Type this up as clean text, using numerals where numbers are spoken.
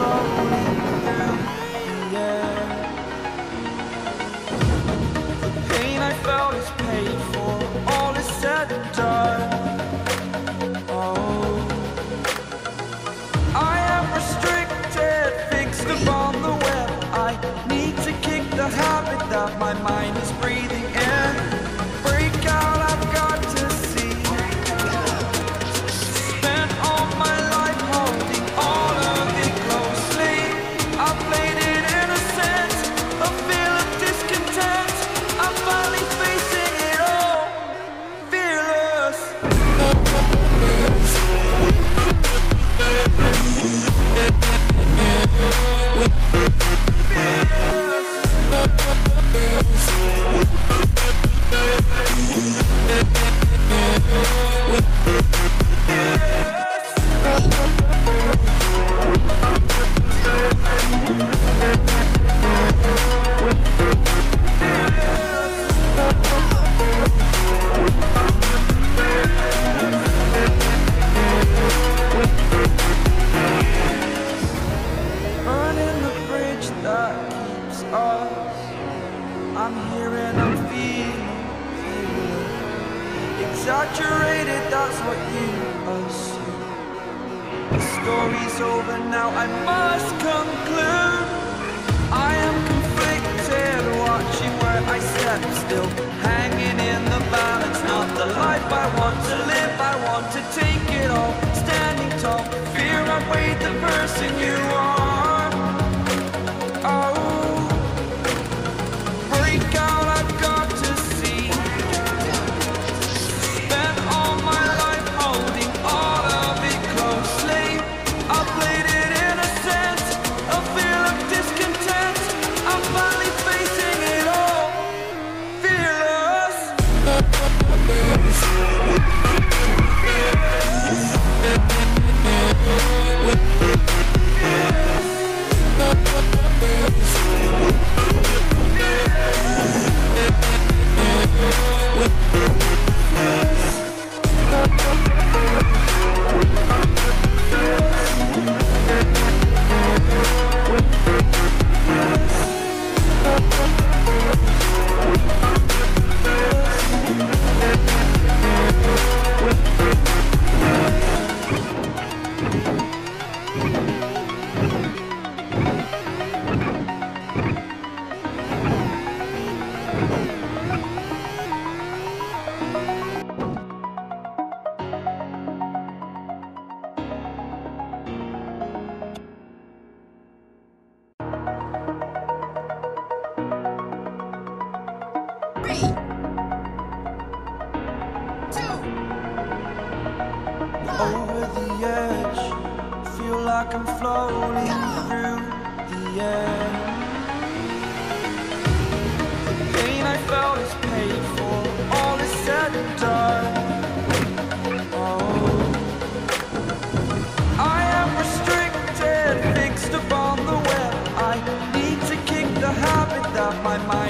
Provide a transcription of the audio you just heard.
floating through the air. The pain I felt is paid for, all is said and done. Oh, I am restricted, fixed upon the web. I need to kick the habit that my mind is breathing in. Break out, I've got to see. Spent all my life holding all of it closely. I played it innocent, a feel of discontent. I'm finally facing it all, fearless. Burning the bridge that keeps us. I'm here and I'm feeling exaggerated, that's what you assume. The story's over now, I must conclude. I am conflicted, watching where I step, still hanging in the balance. Not the life I want to live, I want to take it all. Standing tall, fear I weighed the person you are. Oh, break out, I've got to see. Spent all my life holding all of it closely. I played it innocent, a feel of discontent. I'm finally facing it all, fearless. Over the edge, feel like I'm floating through the air. The pain I felt is paid for, all is said and done. Oh, I am restricted, fixed upon the web. I need to kick the habit that my mind